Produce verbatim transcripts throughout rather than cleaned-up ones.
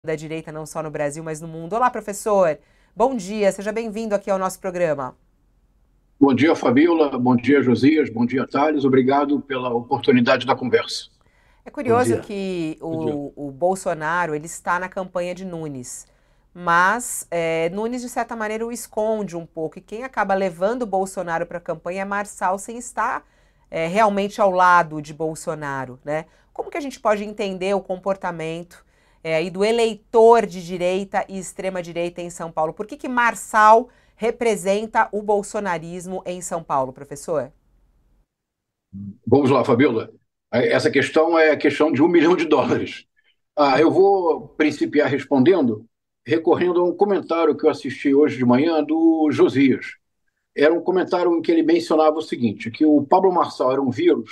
da direita, não só no Brasil, mas no mundo. Olá, professor. Bom dia, seja bem-vindo aqui ao nosso programa. Bom dia, Fabíola. Bom dia, Josias. Bom dia, Thales. Obrigado pela oportunidade da conversa. É Bom curioso dia. que Bom dia. o, o Bolsonaro ele está na campanha de Nunes, mas é, Nunes, de certa maneira, o esconde um pouco. E quem acaba levando o Bolsonaro para a campanha é Marçal, sem estar é, realmente ao lado de Bolsonaro, né? Como que a gente pode entender o comportamento é, aí do eleitor de direita e extrema-direita em São Paulo? Por que que Marçal representa o bolsonarismo em São Paulo, professor? Vamos lá, Fabíola. Essa questão é a questão de um milhão de dólares. Ah, eu vou principiar respondendo, recorrendo a um comentário que eu assisti hoje de manhã do Josias. Era um comentário em que ele mencionava o seguinte, que o Pablo Marçal era um vírus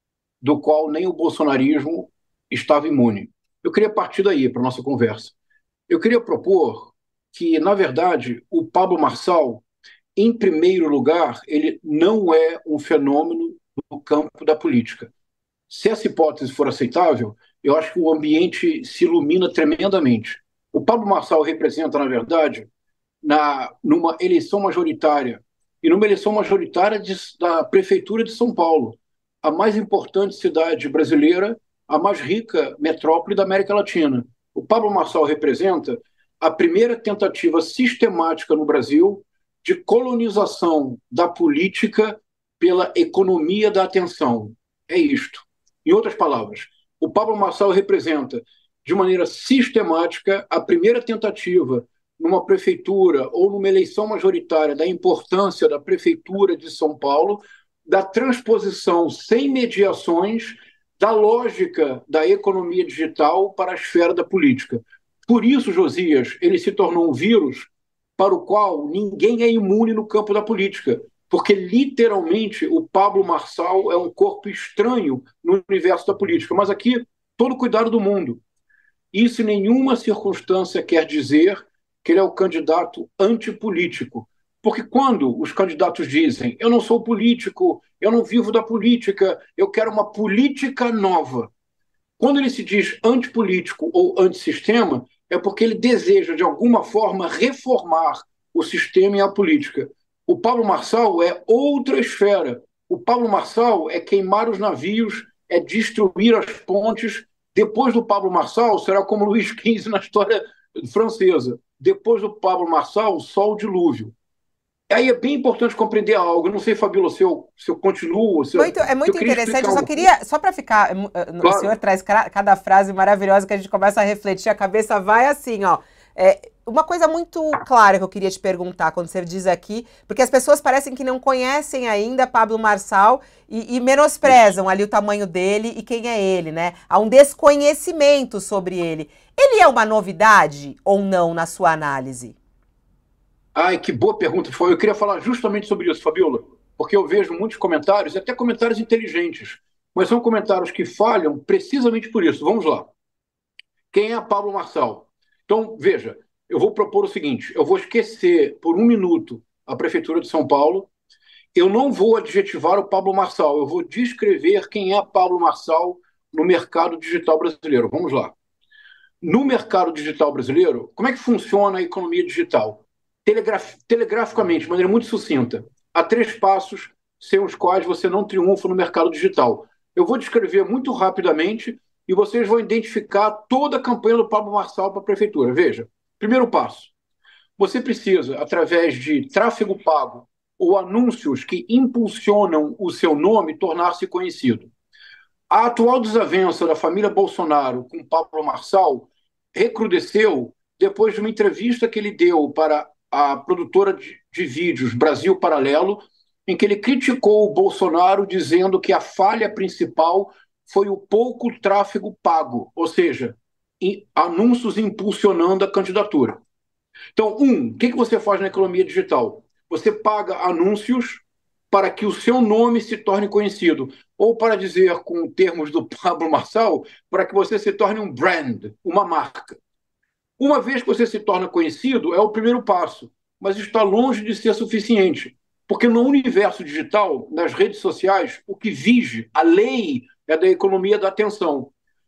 do qual nem o bolsonarismo estava imune. Eu queria partir daí para a nossa conversa. Eu queria propor que, na verdade, o Pablo Marçal, em primeiro lugar, ele não é um fenômeno no campo da política. Se essa hipótese for aceitável, eu acho que o ambiente se ilumina tremendamente. O Pablo Marçal representa, na verdade, na, numa eleição majoritária, e numa eleição majoritária de, da Prefeitura de São Paulo, a mais importante cidade brasileira, a mais rica metrópole da América Latina. O Pablo Marçal representa a primeira tentativa sistemática no Brasil de colonização da política pela economia da atenção. É isto. Em outras palavras, o Pablo Marçal representa, de maneira sistemática, a primeira tentativa numa prefeitura ou numa eleição majoritária da importância da prefeitura de São Paulo, da transposição sem mediações da lógica da economia digital para a esfera da política. Por isso, Josias, ele se tornou um vírus para o qual ninguém é imune no campo da política, porque literalmente o Pablo Marçal é um corpo estranho no universo da política. Mas aqui, todo cuidado do mundo. Isso em nenhuma circunstância quer dizer que ele é o candidato antipolítico. Porque quando os candidatos dizem eu não sou político, eu não vivo da política, eu quero uma política nova. Quando ele se diz antipolítico ou antissistema, é porque ele deseja, de alguma forma, reformar o sistema e a política. O Pablo Marçal é outra esfera. O Pablo Marçal é queimar os navios, é destruir as pontes. Depois do Pablo Marçal, será como Luís quinze na história francesa. Depois do Pablo Marçal, só o dilúvio. Aí é bem importante compreender algo. Eu não sei, Fabíola, se eu, se eu continuo, se eu, Muito, é eu muito queria interessante. explicar Eu só uma coisa. queria, só para ficar, o senhor Claro, traz cada frase maravilhosa que a gente começa a refletir, a cabeça vai assim, ó. É, uma coisa muito clara que eu queria te perguntar quando você diz aqui, porque as pessoas parecem que não conhecem ainda Pablo Marçal e, e isso. menosprezam ali o tamanho dele e quem é ele, né? Há um desconhecimento sobre ele. Ele é uma novidade ou não na sua análise? Ai, que boa pergunta foi. Eu queria falar justamente sobre isso, Fabiola, porque eu vejo muitos comentários, e até comentários inteligentes, mas são comentários que falham precisamente por isso. Vamos lá. Quem é Pablo Marçal? Então, veja, eu vou propor o seguinte: eu vou esquecer por um minuto a Prefeitura de São Paulo, eu não vou adjetivar o Pablo Marçal, eu vou descrever quem é Pablo Marçal no mercado digital brasileiro. Vamos lá. No mercado digital brasileiro, como é que funciona a economia digital? Telegraf telegraficamente, de maneira muito sucinta. Há três passos sem os quais você não triunfa no mercado digital. Eu vou descrever muito rapidamente e vocês vão identificar toda a campanha do Pablo Marçal para a prefeitura. Veja, primeiro passo, você precisa, através de tráfego pago ou anúncios que impulsionam o seu nome, tornar-se conhecido. A atual desavença da família Bolsonaro com Pablo Marçal recrudesceu depois de uma entrevista que ele deu para a produtora de, de vídeos Brasil Paralelo, em que ele criticou o Bolsonaro dizendo que a falha principal foi o pouco tráfego pago, ou seja, anúncios impulsionando a candidatura. Então, um, o que que você faz na economia digital? Você paga anúncios para que o seu nome se torne conhecido, ou para dizer, com termos do Pablo Marçal, para que você se torne um brand, uma marca. Uma vez que você se torna conhecido, é o primeiro passo, mas está longe de ser suficiente, porque no universo digital, nas redes sociais, o que vige, a lei é da economia da atenção.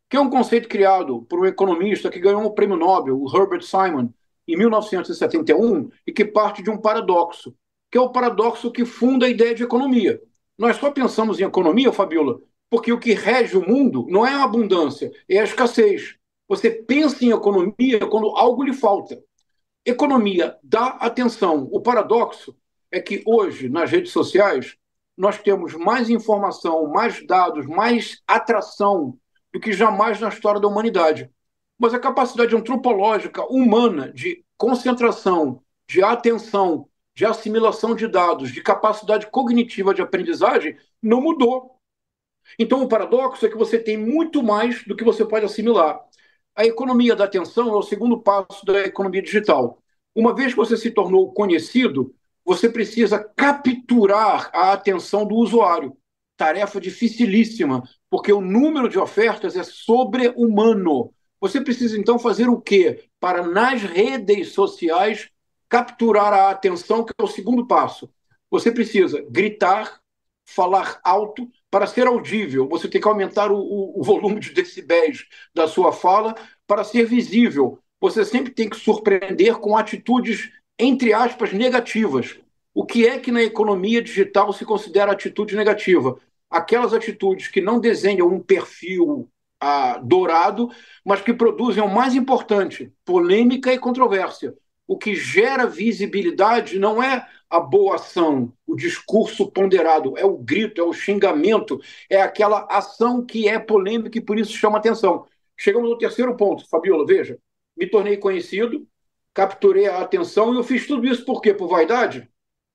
que é um conceito criado por um economista que ganhou o prêmio Nobel, o Herbert Simon, em mil novecentos e setenta e um, e que parte de um paradoxo, que é o paradoxo que funda a ideia de economia. Nós só pensamos em economia, Fabiola, porque o que rege o mundo não é a abundância, é a escassez. Você pensa em economia quando algo lhe falta. Economia dá atenção. O paradoxo é que hoje, nas redes sociais, nós temos mais informação, mais dados, mais atração do que jamais na história da humanidade. Mas a capacidade antropológica humana de concentração, de atenção, de assimilação de dados, de capacidade cognitiva de aprendizagem não mudou. Então, o paradoxo é que você tem muito mais do que você pode assimilar. A economia da atenção é o segundo passo da economia digital. Uma vez que você se tornou conhecido, você precisa capturar a atenção do usuário. Tarefa dificilíssima, porque o número de ofertas é sobre-humano. Você precisa, então, fazer o quê? Para, nas redes sociais, capturar a atenção, que é o segundo passo. Você precisa gritar, falar alto. Para ser audível, você tem que aumentar o, o, o volume de decibéis da sua fala. Para ser visível, você sempre tem que surpreender com atitudes, entre aspas, negativas. O que é que na economia digital se considera atitude negativa? Aquelas atitudes que não desenham um perfil ah, dourado, mas que produzem o mais importante, polêmica e controvérsia. O que gera visibilidade não é a boa ação, o discurso ponderado, é o grito, é o xingamento, é aquela ação que é polêmica e por isso chama atenção. Chegamos ao terceiro ponto, Fabiola, veja, me tornei conhecido, capturei a atenção e eu fiz tudo isso por quê? Por vaidade?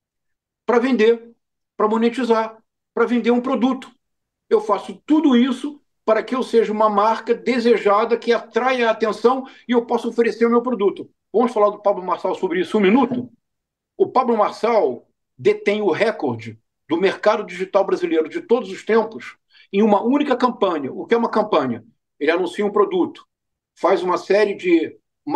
Para vender, para monetizar, para vender um produto. Eu faço tudo isso para que eu seja uma marca desejada que atraia a atenção e eu possa oferecer o meu produto. Vamos falar do Pablo Marçal sobre isso um minuto? O Pablo Marçal detém o recorde do mercado digital brasileiro de todos os tempos em uma única campanha. O que é uma campanha? Ele anuncia um produto, faz uma série de,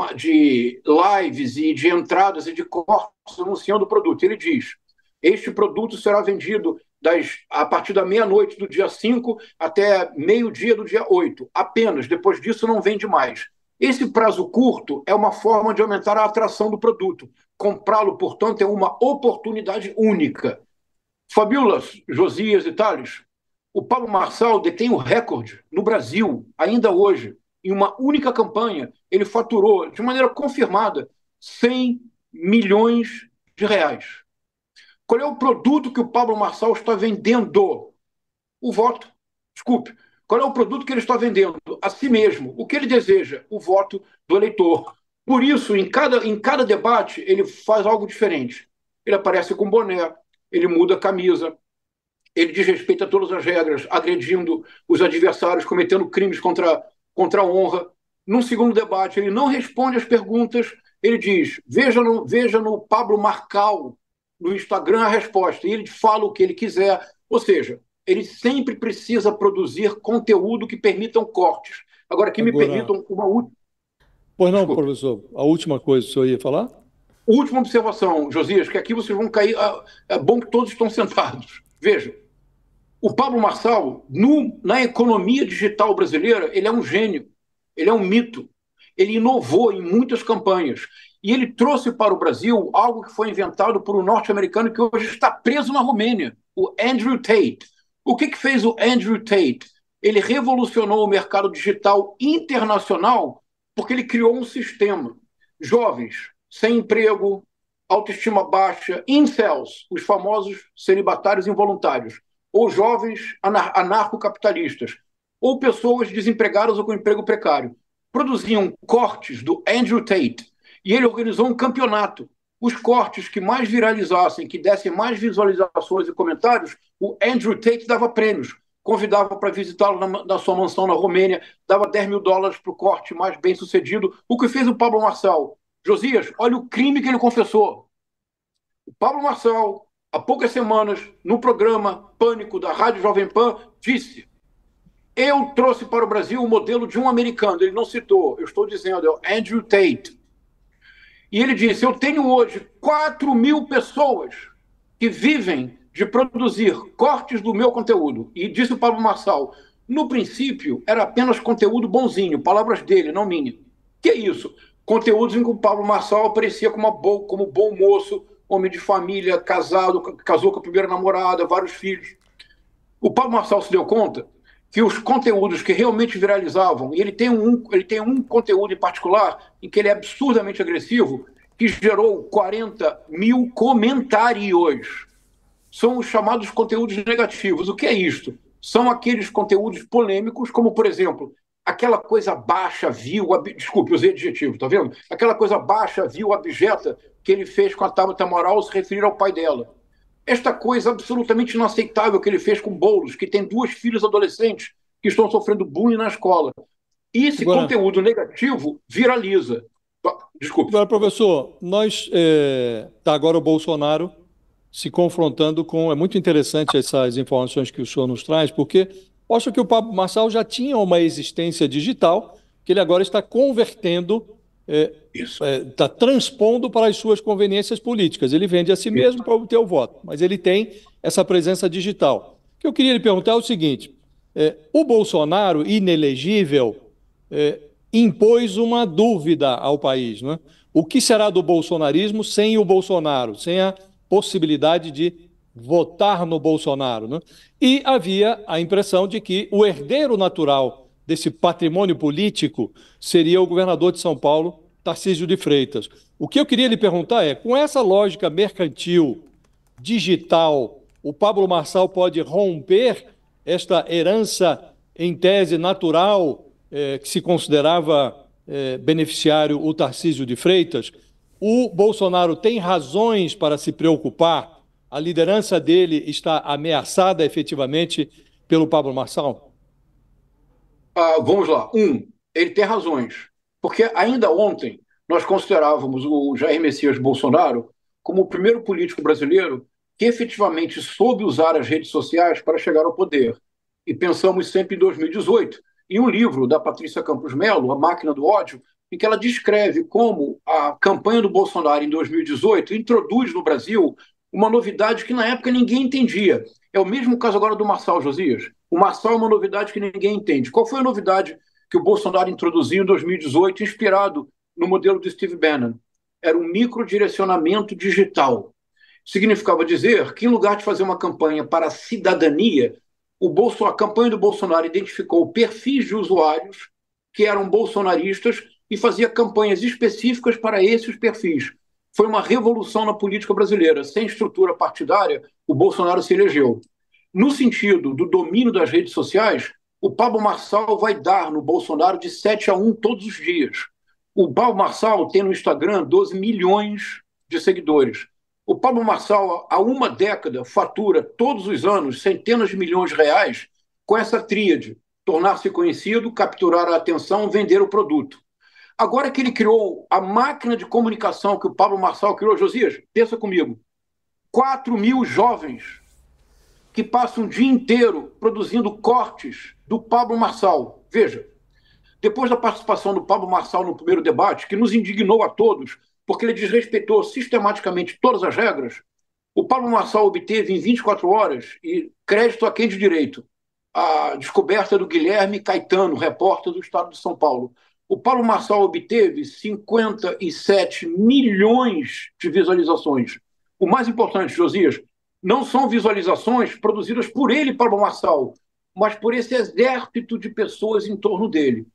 de lives e de entradas e de cortes anunciando o produto. Ele diz, este produto será vendido das, a partir da meia-noite do dia cinco até meio-dia do dia oito. Apenas, depois disso não vende mais. Esse prazo curto é uma forma de aumentar a atração do produto. Comprá-lo, portanto, é uma oportunidade única. Fabiola, Josias e Thales, o Pablo Marçal detém o recorde no Brasil, ainda hoje. Em uma única campanha, ele faturou, de maneira confirmada, cem milhões de reais. Qual é o produto que o Pablo Marçal está vendendo? O voto. Desculpe. Qual é o produto que ele está vendendo? A si mesmo. O que ele deseja? O voto do eleitor. Por isso, em cada, em cada debate, ele faz algo diferente. Ele aparece com boné, ele muda a camisa, ele desrespeita todas as regras, agredindo os adversários, cometendo crimes contra, contra a honra. Num segundo debate, ele não responde às perguntas, ele diz, veja no, veja no Pablo Marçal, no Instagram, a resposta, e ele fala o que ele quiser. Ou seja, ele sempre precisa produzir conteúdo que permitam cortes. Agora, que Agora, me permitam uma última... Pois não, Desculpe. professor, a última coisa que o senhor ia falar? Última observação, Josias, que aqui vocês vão cair... É bom que todos estão sentados. Veja, o Pablo Marçal, no, na economia digital brasileira, ele é um gênio, ele é um mito. Ele inovou em muitas campanhas. E ele trouxe para o Brasil algo que foi inventado por um norte-americano que hoje está preso na Romênia, o Andrew Tate. O que, que fez o Andrew Tate? Ele revolucionou o mercado digital internacional porque ele criou um sistema. Jovens, sem emprego, autoestima baixa, incels, os famosos celibatários involuntários, ou jovens anar anarcocapitalistas, ou pessoas desempregadas ou com emprego precário, produziam cortes do Andrew Tate. E ele organizou um campeonato. Os cortes que mais viralizassem, que dessem mais visualizações e comentários, o Andrew Tate dava prêmios. Convidava para visitá-lo na, na sua mansão na Romênia, dava dez mil dólares para o corte mais bem sucedido. O que fez o Pablo Marçal? Josias, olha o crime que ele confessou. O Pablo Marçal, há poucas semanas, no programa Pânico da Rádio Jovem Pan, disse: eu trouxe para o Brasil o modelo de um americano. Ele não citou, eu estou dizendo, é o Andrew Tate. E ele disse, eu tenho hoje quatro mil pessoas que vivem de produzir cortes do meu conteúdo. E disse o Pablo Marçal, No princípio, era apenas conteúdo bonzinho, palavras dele, não minha. Que é isso? Conteúdos em que o Pablo Marçal aparecia como, bo, como bom moço, homem de família, casado, casou com a primeira namorada, vários filhos. O Pablo Marçal se deu conta que os conteúdos que realmente viralizavam, e ele tem um, ele tem um conteúdo em particular em que ele é absurdamente agressivo, que gerou quarenta mil comentários. São os chamados conteúdos negativos. O que é isto? São aqueles conteúdos polêmicos, como, por exemplo, aquela coisa baixa, vil, ab... desculpe, usei adjetivo, tá vendo? Aquela coisa baixa, vil, abjeta que ele fez com a Tabata Amaral se referir ao pai dela. Esta coisa absolutamente inaceitável que ele fez com Boulos, que tem duas filhas adolescentes que estão sofrendo bullying na escola. E esse Agora, conteúdo negativo viraliza. Desculpe. agora professor, nós é, tá agora o Bolsonaro se confrontando com. É muito interessante essas informações que o senhor nos traz, porque mostra que o Pablo Marçal já tinha uma existência digital, que ele agora está convertendo, é, Isso. é, está transpondo para as suas conveniências políticas. Ele vende a si mesmo para obter o voto, mas ele tem essa presença digital. O que eu queria lhe perguntar é o seguinte: é, o Bolsonaro, inelegível, é, impôs uma dúvida ao país, né? O que será do bolsonarismo sem o Bolsonaro, sem a possibilidade de votar no Bolsonaro, né? E havia a impressão de que o herdeiro natural desse patrimônio político seria o governador de São Paulo, Tarcísio de Freitas. O que eu queria lhe perguntar é, com essa lógica mercantil, digital, o Pablo Marçal pode romper esta herança, em tese natural, eh, que se considerava eh, beneficiário o Tarcísio de Freitas? O Bolsonaro tem razões para se preocupar? A liderança dele está ameaçada efetivamente pelo Pablo Marçal? Ah, vamos lá. Um, ele tem razões. Porque ainda ontem nós considerávamos o Jair Messias Bolsonaro como o primeiro político brasileiro que efetivamente soube usar as redes sociais para chegar ao poder. E pensamos sempre em dois mil e dezoito, em um livro da Patrícia Campos Melo, A Máquina do Ódio, em que ela descreve como a campanha do Bolsonaro em dois mil e dezoito introduz no Brasil uma novidade que na época ninguém entendia. É o mesmo caso agora do Marçal, Josias. O Marçal é uma novidade que ninguém entende. Qual foi a novidade que o Bolsonaro introduziu em dois mil e dezoito, inspirado no modelo do Steve Bannon? Era um microdirecionamento digital. Significava dizer que, em lugar de fazer uma campanha para a cidadania, o Bolso, a campanha do Bolsonaro identificou perfis de usuários que eram bolsonaristas e fazia campanhas específicas para esses perfis. Foi uma revolução na política brasileira. Sem estrutura partidária, o Bolsonaro se elegeu. No sentido do domínio das redes sociais, o Pablo Marçal vai dar no Bolsonaro de sete a um todos os dias. O Pablo Marçal tem no Instagram doze milhões de seguidores. O Pablo Marçal, há uma década, fatura todos os anos centenas de milhões de reais com essa tríade: tornar-se conhecido, capturar a atenção, vender o produto. Agora que ele criou a máquina de comunicação que o Pablo Marçal criou, Josias, pensa comigo, quatro mil jovens que passam o dia inteiro produzindo cortes do Pablo Marçal. Veja, depois da participação do Pablo Marçal no primeiro debate, que nos indignou a todos, porque ele desrespeitou sistematicamente todas as regras, o Pablo Marçal obteve em vinte e quatro horas, e crédito a quem de direito, a descoberta do Guilherme Caetano, repórter do Estado de São Paulo. O Pablo Marçal obteve cinquenta e sete milhões de visualizações. O mais importante, Josias, não são visualizações produzidas por ele, Pablo Marçal, mas por esse exército de pessoas em torno dele.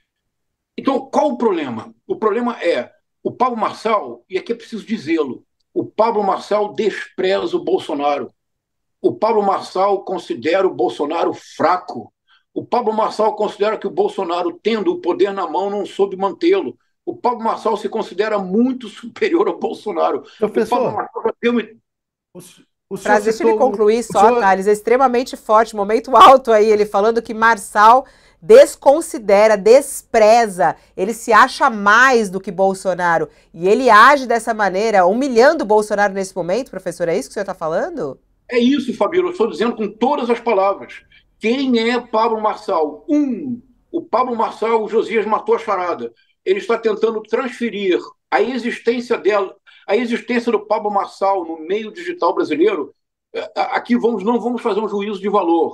Então, qual o problema? O problema é o Pablo Marçal, e aqui é preciso dizê-lo, o Pablo Marçal despreza o Bolsonaro. O Pablo Marçal considera o Bolsonaro fraco. O Pablo Marçal considera que o Bolsonaro, tendo o poder na mão, não soube mantê-lo. O Pablo Marçal se considera muito superior ao Bolsonaro. Professor, o Pablo Marçal já tem uma... o, o Pra, deixa ele concluir só, senhor... Thales, é extremamente forte, momento alto aí, ele falando que Marçal desconsidera, despreza, ele se acha mais do que Bolsonaro, e ele age dessa maneira, humilhando o Bolsonaro nesse momento, professor, é isso que o senhor está falando? É isso, Fabíola, eu estou dizendo com todas as palavras. Quem é Pablo Marçal? Um, o Pablo Marçal, o Josias matou a charada. Ele está tentando transferir a existência dela, a existência do Pablo Marçal no meio digital brasileiro. Aqui vamos, não vamos fazer um juízo de valor.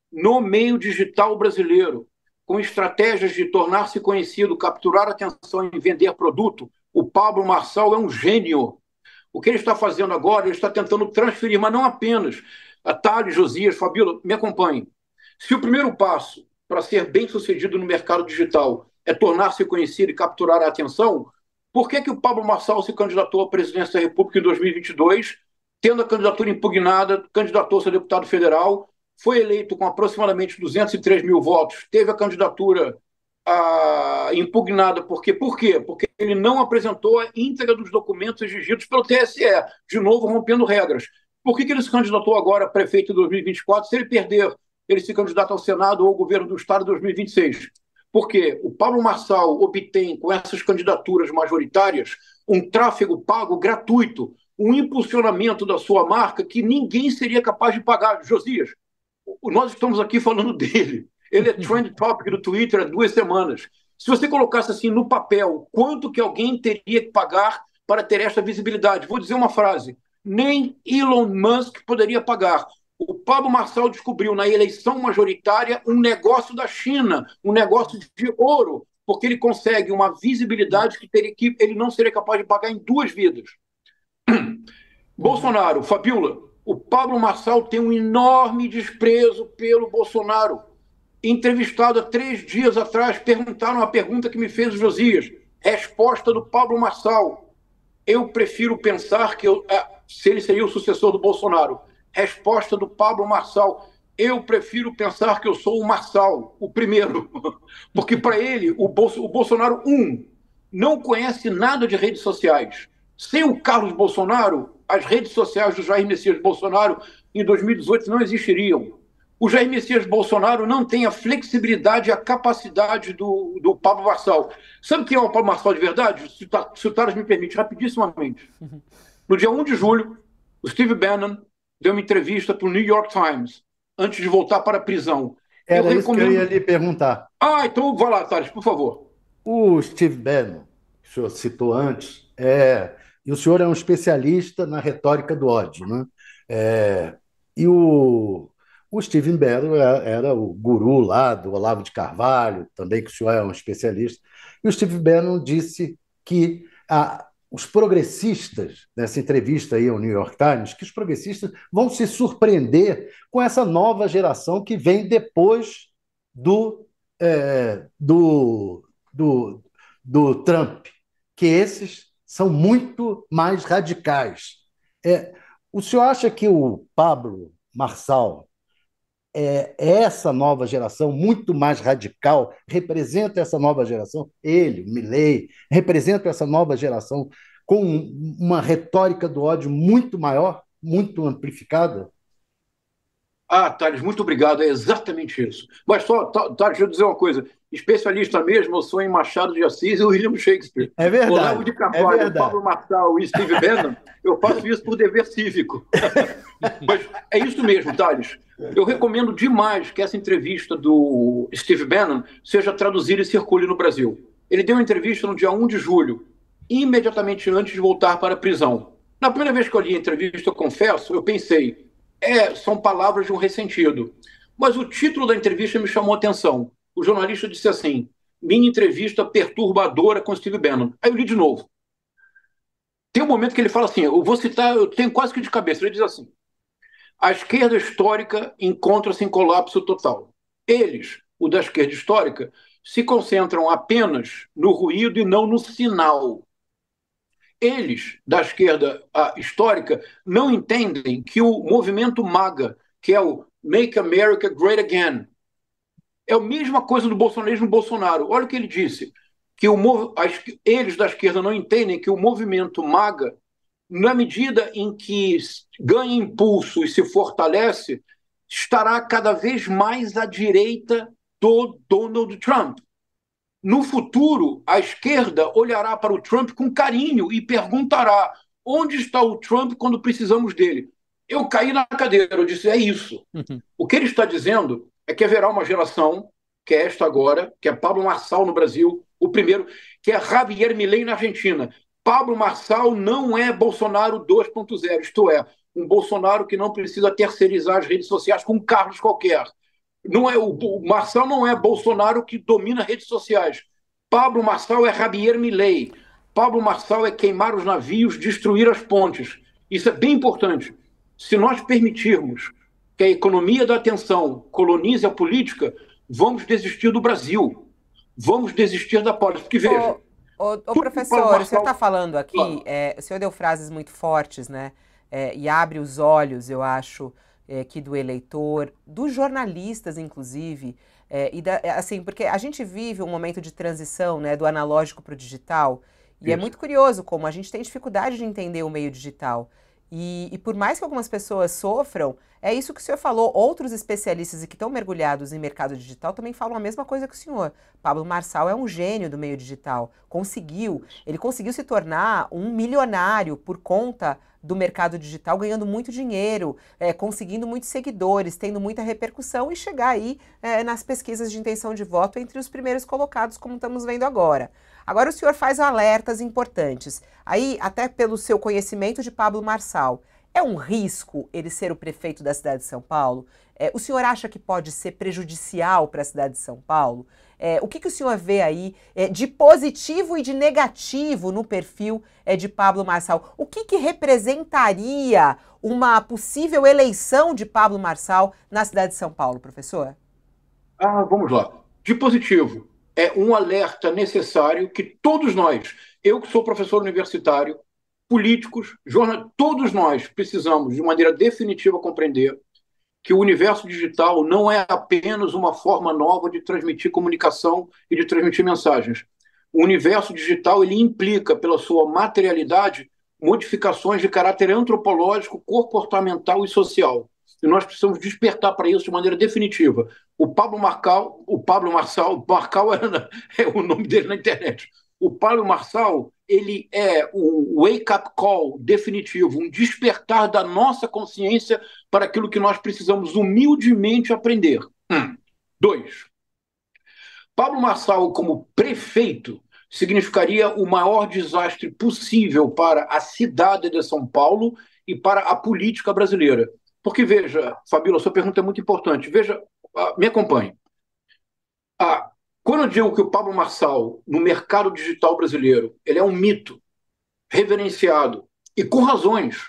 no meio digital brasileiro, com estratégias de tornar-se conhecido, capturar atenção e vender produto, o Pablo Marçal é um gênio. O que ele está fazendo agora, ele está tentando transferir, mas não apenas. A Thales, Josias, Fabíola, me acompanhem. Se o primeiro passo para ser bem-sucedido no mercado digital é tornar-se conhecido e capturar a atenção, por que, que o Pablo Marçal se candidatou à presidência da República em dois mil e vinte e dois, tendo a candidatura impugnada, candidatou-se a deputado federal, foi eleito com aproximadamente duzentos e três mil votos, teve a candidatura ah, impugnada, por quê? Por quê? Porque ele não apresentou a íntegra dos documentos exigidos pelo T S E, de novo rompendo regras. Por que, que ele se candidatou agora a prefeito em dois mil e vinte e quatro? Se ele perder, ele se candidata ao Senado ou ao governo do Estado em dois mil e vinte e seis. Porque o Pablo Marçal obtém, com essas candidaturas majoritárias, um tráfego pago gratuito, um impulsionamento da sua marca que ninguém seria capaz de pagar. Josias, nós estamos aqui falando dele. Ele é trend topic do Twitter há duas semanas. Se você colocasse assim no papel quanto que alguém teria que pagar para ter esta visibilidade, vou dizer uma frase, nem Elon Musk poderia pagar. O Pablo Marçal descobriu na eleição majoritária um negócio da China, um negócio de ouro, porque ele consegue uma visibilidade que, teria, que ele não seria capaz de pagar em duas vidas. Bolsonaro, Fabíola, o Pablo Marçal tem um enorme desprezo pelo Bolsonaro. Entrevistado há três dias atrás, perguntaram a pergunta que me fez o Josias. Resposta do Pablo Marçal. Eu prefiro pensar que eu, se ele seria o sucessor do Bolsonaro. Resposta do Pablo Marçal. Eu prefiro pensar que eu sou o Marçal, o primeiro. Porque para ele, o, Bolso, o Bolsonaro, um, não conhece nada de redes sociais. Sem o Carlos Bolsonaro, as redes sociais do Jair Messias Bolsonaro em dois mil e dezoito não existiriam. O Jair Messias Bolsonaro não tem a flexibilidade e a capacidade do, do Pablo Marçal. Sabe quem é o Pablo Marçal de verdade? Se, se o Thales me permite, rapidissimamente. No dia um de julho, o Steve Bannon deu uma entrevista para o New York Times, antes de voltar para a prisão. Era eu isso recomendo... que eu ia lhe perguntar. Ah, então vai lá, Thales, por favor. O Steve Bannon, que o senhor citou antes, é... e o senhor é um especialista na retórica do ódio, né? É... E o... O Steve Bannon era o guru lá do Olavo de Carvalho, também que o senhor é um especialista. E o Steve Bannon disse que a, os progressistas, nessa entrevista aí ao New York Times, que os progressistas vão se surpreender com essa nova geração que vem depois do, é, do, do, do Trump, que esses são muito mais radicais. É, o senhor acha que o Pablo Marçal é essa nova geração muito mais radical, representa essa nova geração, ele, Milei, representa essa nova geração com uma retórica do ódio muito maior, muito amplificada? Ah, Thales, muito obrigado, é exatamente isso. Mas só, Thales, deixa eu dizer uma coisa, especialista mesmo, eu sou em Machado de Assis e William Shakespeare. É verdade. Olavo de Carvalho, é Pablo Marçal e Steve Bannon, eu faço isso por dever cívico. Mas é isso mesmo, Thales. Eu recomendo demais que essa entrevista do Steve Bannon seja traduzida e circule no Brasil. Ele deu uma entrevista no dia um de julho, imediatamente antes de voltar para a prisão. Na primeira vez que eu li a entrevista, eu confesso, eu pensei, é, são palavras de um ressentido. Mas o título da entrevista me chamou a atenção. O jornalista disse assim, minha entrevista perturbadora com Steve Bannon. Aí eu li de novo. Tem um momento que ele fala assim, eu vou citar, eu tenho quase que de cabeça, ele diz assim, a esquerda histórica encontra-se em colapso total. Eles, o da esquerda histórica, se concentram apenas no ruído e não no sinal. Eles, da esquerda histórica, não entendem que o movimento MAGA, que é o Make America Great Again, é a mesma coisa do bolsonarismo Bolsonaro. Olha o que ele disse, que o, as, eles da esquerda não entendem que o movimento MAGA, na medida em que ganha impulso e se fortalece, estará cada vez mais à direita do Donald Trump. No futuro, a esquerda olhará para o Trump com carinho e perguntará onde está o Trump quando precisamos dele. Eu caí na cadeira, eu disse, é isso. Uhum. O que ele está dizendo é que haverá uma geração, que é esta agora, que é Pablo Marçal no Brasil, o primeiro, que é Javier Milei na Argentina. Pablo Marçal não é Bolsonaro dois ponto zero, isto é, um Bolsonaro que não precisa terceirizar as redes sociais com um Carlos qualquer. Não é, o, o Marçal não é Bolsonaro que domina redes sociais. Pablo Marçal é Javier Milei. Pablo Marçal é queimar os navios, destruir as pontes. Isso é bem importante. Se nós permitirmos que a economia da atenção colonize a política, vamos desistir do Brasil. Vamos desistir da política. Porque, veja, Ô, ô, ô, tudo que o Pablo professor, o senhor está Marçal falando aqui, fala. é, o senhor deu frases muito fortes, né? É, e abre os olhos, eu acho, é, que do eleitor, dos jornalistas, inclusive, é, e da, é, assim, porque a gente vive um momento de transição, né, do analógico para o digital, e é Isso. muito curioso como a gente tem dificuldade de entender o meio digital. E, e por mais que algumas pessoas sofram, é isso que o senhor falou. Outros especialistas e que estão mergulhados em mercado digital também falam a mesma coisa que o senhor. Pablo Marçal é um gênio do meio digital. Conseguiu, ele conseguiu se tornar um milionário por conta do mercado digital, ganhando muito dinheiro, é, conseguindo muitos seguidores, tendo muita repercussão e chegar aí é, nas pesquisas de intenção de voto entre os primeiros colocados, como estamos vendo agora. Agora o senhor faz alertas importantes. Aí, até pelo seu conhecimento de Pablo Marçal, é um risco ele ser o prefeito da cidade de São Paulo? É, o senhor acha que pode ser prejudicial para a cidade de São Paulo? É, o que, que o senhor vê aí é, de positivo e de negativo no perfil é, de Pablo Marçal? O que, que representaria uma possível eleição de Pablo Marçal na cidade de São Paulo, professor? Ah, vamos lá. De positivo, é um alerta necessário que todos nós, eu que sou professor universitário, políticos, jornal, todos nós precisamos, de maneira definitiva, compreender que o universo digital não é apenas uma forma nova de transmitir comunicação e de transmitir mensagens. O universo digital ele implica, pela sua materialidade, modificações de caráter antropológico, comportamental e social. E nós precisamos despertar para isso de maneira definitiva. O Pablo Marçal, o Pablo Marçal, Marçal é, é o nome dele na internet. O Pablo Marçal, ele é um wake-up call definitivo, um despertar da nossa consciência para aquilo que nós precisamos humildemente aprender. Um. Dois. Pablo Marçal, como prefeito, significaria o maior desastre possível para a cidade de São Paulo e para a política brasileira. Porque, veja, Fabíola, sua pergunta é muito importante. Veja, me acompanhe. Ah, quando eu digo que o Pablo Marçal, no mercado digital brasileiro, ele é um mito, reverenciado, e com razões.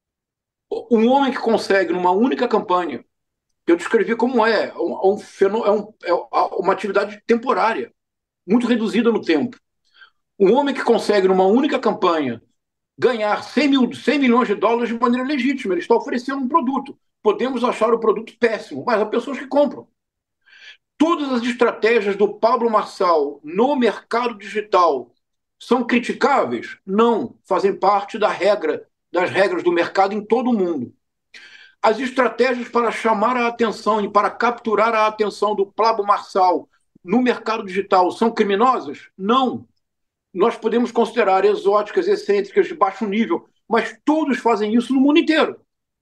Um homem que consegue, numa única campanha, que eu descrevi como é, um, um fenô, é, um, é uma atividade temporária, muito reduzida no tempo. Um homem que consegue, numa única campanha, ganhar cem, mil, cem milhões de dólares de maneira legítima. Ele está oferecendo um produto. Podemos achar o produto péssimo, mas há pessoas que compram. Todas as estratégias do Pablo Marçal no mercado digital são criticáveis? Não, fazem parte da regra, das regras do mercado em todo o mundo. As estratégias para chamar a atenção e para capturar a atenção do Pablo Marçal no mercado digital são criminosas? Não. Nós podemos considerar exóticas, excêntricas, de baixo nível, mas todos fazem isso no mundo inteiro.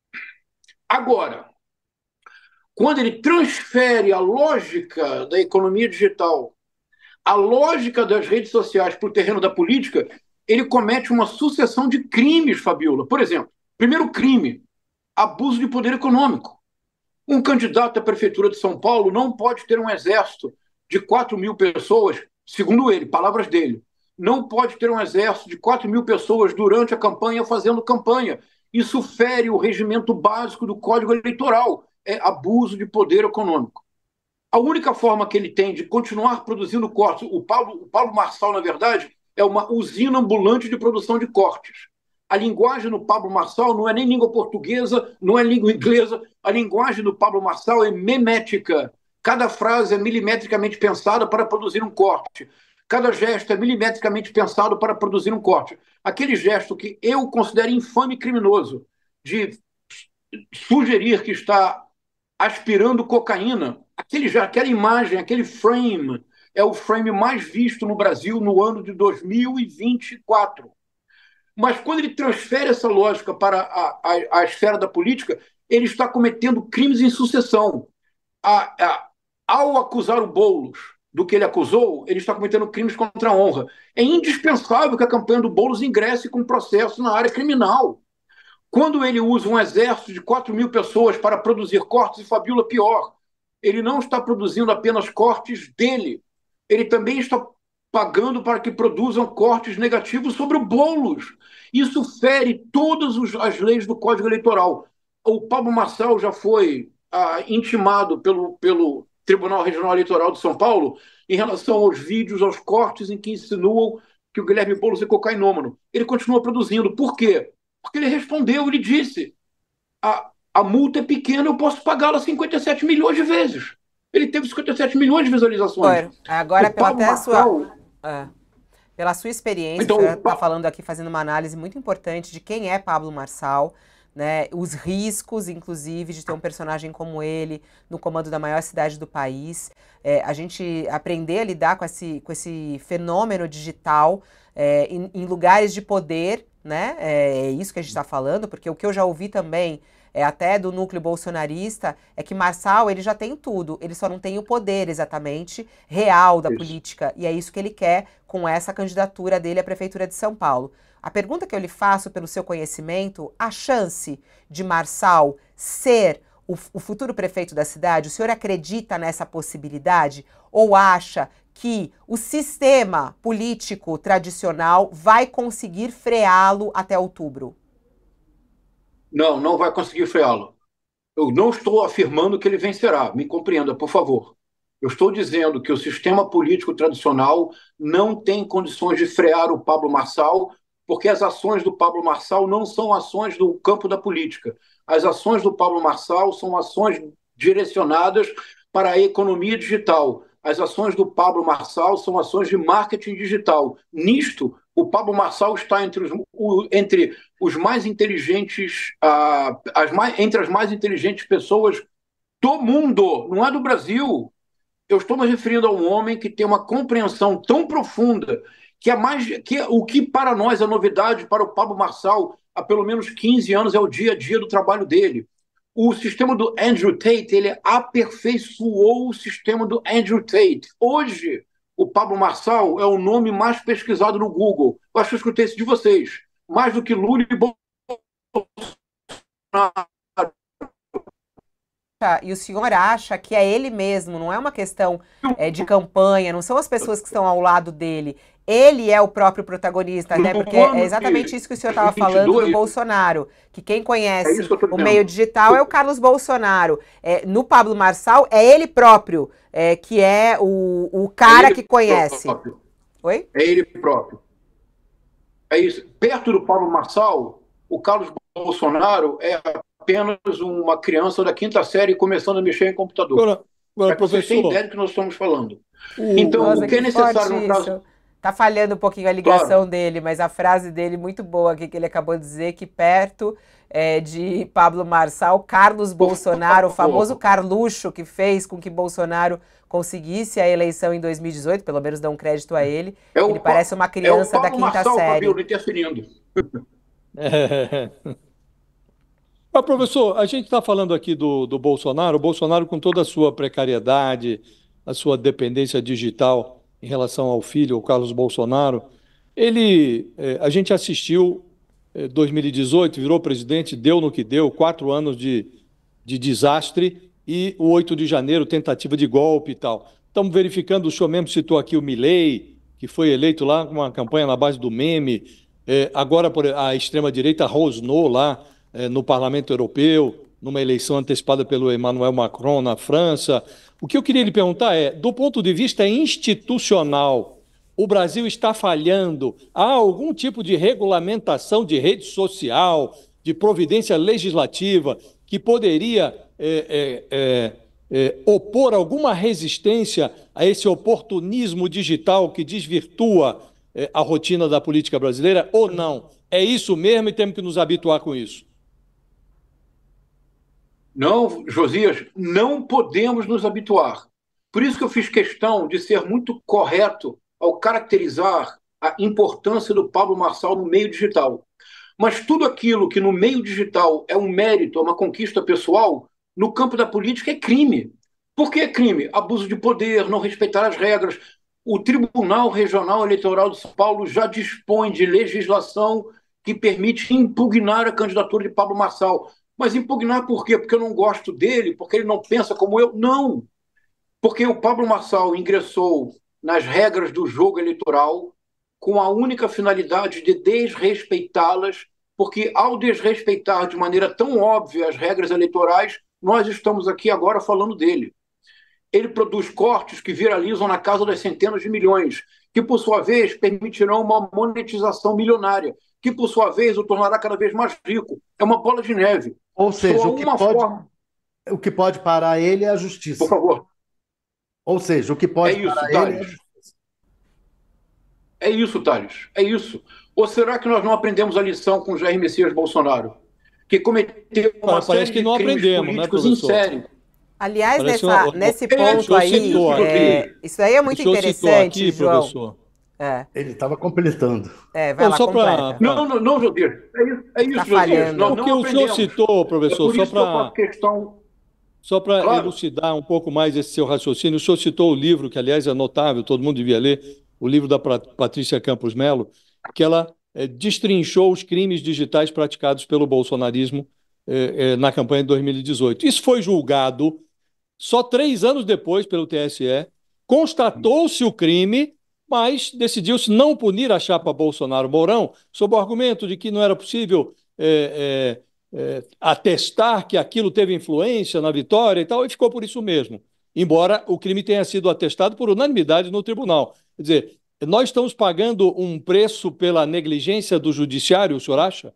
Agora, quando ele transfere a lógica da economia digital, a lógica das redes sociais para o terreno da política, ele comete uma sucessão de crimes, Fabiola. Por exemplo, primeiro crime, abuso de poder econômico. Um candidato à prefeitura de São Paulo não pode ter um exército de quatro mil pessoas, segundo ele, palavras dele. Não pode ter um exército de quatro mil pessoas durante a campanha fazendo campanha. Isso fere o regimento básico do Código Eleitoral. É abuso de poder econômico. A única forma que ele tem de continuar produzindo cortes, o Paulo, o Pablo Marçal, na verdade, é uma usina ambulante de produção de cortes. A linguagem do Pablo Marçal não é nem língua portuguesa, não é língua inglesa. A linguagem do Pablo Marçal é memética. Cada frase é milimetricamente pensada para produzir um corte. Cada gesto é milimetricamente pensado para produzir um corte. Aquele gesto que eu considero infame e criminoso, de sugerir que está aspirando cocaína, aquele, aquela imagem, aquele frame, é o frame mais visto no Brasil no ano de dois mil e vinte e quatro. Mas quando ele transfere essa lógica para a, a, a esfera da política, ele está cometendo crimes em sucessão. A, a, ao acusar o Boulos do que ele acusou, ele está cometendo crimes contra a honra. É indispensável que a campanha do Boulos ingresse com processo na área criminal. Quando ele usa um exército de quatro mil pessoas para produzir cortes, e Fabíola, pior, ele não está produzindo apenas cortes dele, ele também está pagando para que produzam cortes negativos sobre o Boulos. Isso fere todas as leis do Código Eleitoral. O Pablo Marçal já foi ah, intimado pelo, pelo Tribunal Regional Eleitoral de São Paulo em relação aos vídeos, aos cortes em que insinuam que o Guilherme Boulos é cocainômano. Ele continua produzindo. Por quê? Porque ele respondeu, ele disse: a, a multa é pequena, eu posso pagá-la cinquenta e sete milhões de vezes. Ele teve cinquenta e sete milhões de visualizações. Agora, o pela Pablo até Marçal, sua... É. Pela sua experiência, então, você está falando aqui, fazendo uma análise muito importante de quem é Pablo Marçal, né? Os riscos, inclusive, de ter um personagem como ele no comando da maior cidade do país. É, a gente aprender a lidar com esse, com esse fenômeno digital é, em, em lugares de poder, né? É, é isso que a gente está falando, porque o que eu já ouvi também, é, até do núcleo bolsonarista, é que Marçal, ele já tem tudo, ele só não tem o poder exatamente real da isso. política, e é isso que ele quer com essa candidatura dele à Prefeitura de São Paulo. A pergunta que eu lhe faço, pelo seu conhecimento, a chance de Marçal ser o, o futuro prefeito da cidade, o senhor acredita nessa possibilidade? Ou acha que o sistema político tradicional vai conseguir freá-lo até outubro? Não, não vai conseguir freá-lo. Eu não estou afirmando que ele vencerá, me compreenda, por favor. Eu estou dizendo que o sistema político tradicional não tem condições de frear o Pablo Marçal, porque as ações do Pablo Marçal não são ações do campo da política. As ações do Pablo Marçal são ações direcionadas para a economia digital. As ações do Pablo Marçal são ações de marketing digital. Nisto, o Pablo Marçal está entre os, o, entre os mais inteligentes, uh, as mais, entre as mais inteligentes pessoas do mundo, não é do Brasil. Eu estou me referindo a um homem que tem uma compreensão tão profunda que, é mais, que o que para nós é novidade, para o Pablo Marçal, há pelo menos quinze anos, é o dia a dia do trabalho dele. O sistema do Andrew Tate, ele aperfeiçoou o sistema do Andrew Tate. Hoje, o Pablo Marçal é o nome mais pesquisado no Google. Eu acho que eu escutei isso de vocês. Mais do que Lula e Bolsonaro. E o senhor acha que é ele mesmo, não é uma questão é, de campanha, não são as pessoas que estão ao lado dele. Ele é o próprio protagonista, né? Porque é exatamente isso que o senhor estava falando do Bolsonaro. Que quem conhece é o meio digital é o Carlos Bolsonaro. É, no Pablo Marçal, é ele próprio, é, que é o, o cara é que conhece. Próprio. Oi? É ele próprio. É isso. Perto do Pablo Marçal, o Carlos Bolsonaro é apenas uma criança da quinta série começando a mexer em computador. Agora, agora, é que vocês têm professor, ideia do que nós estamos falando. o- Então, Nossa, o que é que necessário forte no caso... isso. Tá falhando um pouquinho a ligação dele, mas a frase dele muito boa aqui que ele acabou de dizer, que perto é, de Pablo Marçal, Carlos Bolsonaro, o famoso Carluxo, que fez com que Bolsonaro conseguisse a eleição em dois mil e dezoito, pelo menos dão um crédito a ele. É o Ele Pa- parece uma é o criança da Pablo quinta Marçal, série. Fabíola, interferindo. É. Mas, professor, a gente está falando aqui do, do Bolsonaro, o Bolsonaro com toda a sua precariedade, a sua dependência digital em relação ao filho, o Carlos Bolsonaro. Ele, eh, a gente assistiu, eh, dois mil e dezoito, virou presidente, deu no que deu, quatro anos de, de desastre, e o oito de janeiro, tentativa de golpe e tal. Estamos verificando, o senhor mesmo citou aqui o Milei, que foi eleito lá com uma campanha na base do meme. Eh, agora por- a extrema-direita rosnou lá eh, no Parlamento Europeu, numa eleição antecipada pelo Emmanuel Macron na França. O que eu queria lhe perguntar é, do ponto de vista institucional, o Brasil está falhando? Há algum tipo de regulamentação de rede social, de providência legislativa que poderia eh, eh, eh, eh, opor alguma resistência a esse oportunismo digital que desvirtua eh, a rotina da política brasileira, ou não? É isso mesmo e temos que nos habituar com isso? Não, Josias, não podemos nos habituar. Por isso que eu fiz questão de ser muito correto ao caracterizar a importância do Pablo Marçal no meio digital. Mas tudo aquilo que no meio digital é um mérito, é uma conquista pessoal, no campo da política é crime. Por que é crime? Abuso de poder, não respeitar as regras. O Tribunal Regional Eleitoral de São Paulo já dispõe de legislação que permite impugnar a candidatura de Pablo Marçal. Mas impugnar por quê? Porque eu não gosto dele, porque ele não pensa como eu? Não. Porque o Pablo Marçal ingressou nas regras do jogo eleitoral com a única finalidade de desrespeitá-las, porque ao desrespeitar de maneira tão óbvia as regras eleitorais, nós estamos aqui agora falando dele. Ele produz cortes que viralizam na casa das centenas de milhões, que, por sua vez, permitirão uma monetização milionária, que, por sua vez, o tornará cada vez mais rico. É uma bola de neve. Ou seja, Só o que uma pode, forma... o que pode parar ele é a Por justiça. favor. Ou seja, o que É pode isso, parar ele é a Thales. justiça. É isso, Thales. É isso. Ou será que nós não aprendemos a lição com Jair Messias Bolsonaro? Que cometeu uma Parece série que de não crimes aprendemos, né, políticos em professor? série. Aliás, Parece nessa, uma- nesse É, ponto o senhor aí, citou é, aqui. isso aí é O muito senhor citou interessante, aqui, João. professor. É, Ele estava completando. é, vai Não, lá, só para. completa. Não, não, não, Josias. É isso, é isso Tá Josias. falhando. Nós O que não o senhor aprendemos. citou, É professor, por só isso que eu faço para questão. só para Claro. elucidar um pouco mais esse seu raciocínio, o senhor citou o livro, que aliás é notável, todo mundo devia ler, o livro da Pra- Patrícia Campos Melo, que ela eh, destrinchou os crimes digitais praticados pelo bolsonarismo eh, eh, na campanha de dois mil e dezoito. Isso foi julgado só três anos depois pelo T S E, constatou-se o crime, mas decidiu-se não punir a chapa Bolsonaro-Mourão, sob o argumento de que não era possível eh, eh, eh, atestar que aquilo teve influência na vitória e tal, e ficou por isso mesmo, embora o crime tenha sido atestado por unanimidade no tribunal. Quer dizer, nós estamos pagando um preço pela negligência do judiciário, o senhor acha?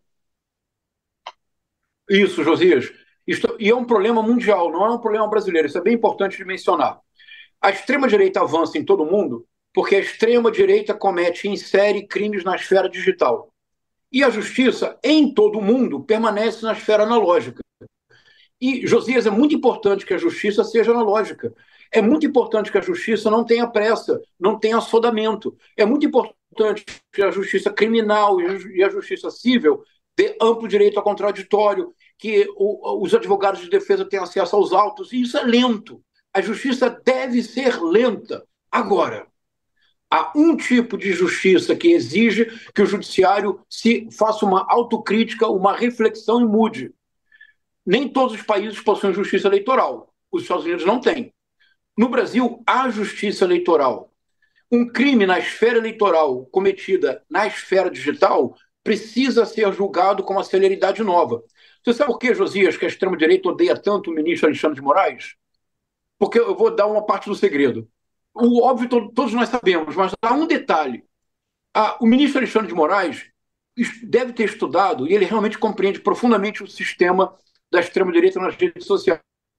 Isso, Josias. Isto- e é um problema mundial, não é um problema brasileiro. Isso é bem importante de mencionar. A extrema-direita avança em todo o mundo porque a extrema-direita comete em série crimes na esfera digital. E a justiça, em todo o mundo, permanece na esfera analógica. E, Josias, é muito importante que a justiça seja analógica. É muito importante que a justiça não tenha pressa, não tenha assodamento. É muito importante que a justiça criminal e a justiça civil dê amplo direito ao contraditório, que o, os advogados de defesa tenham acesso aos autos. E isso é lento. A justiça deve ser lenta. Agora, há um tipo de justiça que exige que o judiciário se faça uma autocrítica, uma reflexão e mude. Nem todos os países possuem justiça eleitoral. Os Estados Unidos não têm. No Brasil, há justiça eleitoral. Um crime na esfera eleitoral cometida na esfera digital precisa ser julgado com uma celeridade nova. Você sabe por que, Josias, que a extrema-direita odeia tanto o ministro Alexandre de Moraes? Porque eu vou dar uma parte do segredo. O óbvio todos nós sabemos, mas há um detalhe. Ah, o ministro Alexandre de Moraes deve ter estudado, e ele realmente compreende profundamente o sistema da extrema-direita nas redes sociais.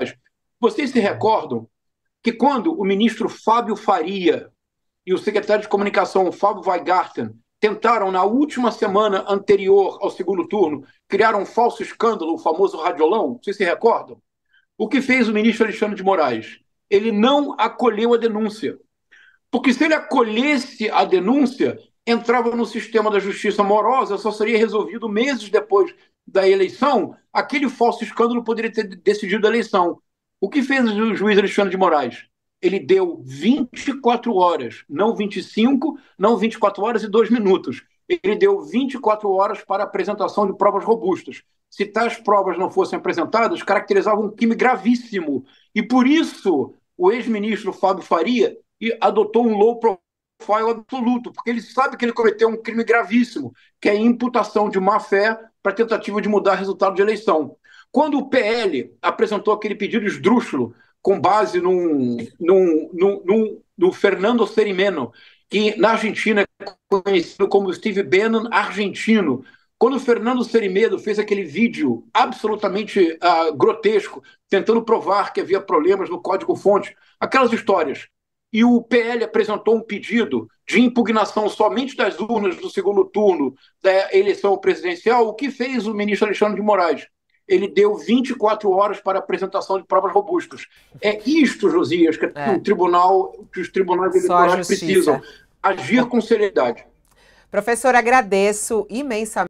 Vocês se recordam que quando o ministro Fábio Faria e o secretário de comunicação, Fábio Weingarten, tentaram, na última semana anterior ao segundo turno, criar um falso escândalo, o famoso radiolão? Vocês se recordam? O que fez o ministro Alexandre de Moraes? Ele não acolheu a denúncia. Porque se ele acolhesse a denúncia, entrava no sistema da justiça morosa, só seria resolvido meses depois da eleição, aquele falso escândalo poderia ter decidido a eleição. O que fez o juiz Alexandre de Moraes? Ele deu vinte e quatro horas, não vinte e cinco, não vinte e quatro horas e dois minutos. Ele deu vinte e quatro horas para a apresentação de provas robustas. Se tais provas não fossem apresentadas, caracterizavam um crime gravíssimo. E por isso o ex-ministro Fábio Faria adotou um low profile absoluto, porque ele sabe que ele cometeu um crime gravíssimo, que é a imputação de má-fé para tentativa de mudar o resultado de eleição. Quando o P L apresentou aquele pedido esdrúxulo, com base num, num, num, num, no Fernando Cerimeno, que na Argentina é conhecido como Steve Bannon argentino, quando o Fernando Cerimeno fez aquele vídeo absolutamente uh, grotesco, tentando provar que havia problemas no código-fonte, aquelas histórias, e o P L apresentou um pedido de impugnação somente das urnas do segundo turno da eleição presidencial, o que fez o ministro Alexandre de Moraes? Ele deu vinte e quatro horas para a apresentação de provas robustas. É isto, Josias, que, é. o tribunal, que os tribunais eleitorais precisam agir com seriedade. Professor, agradeço imensamente.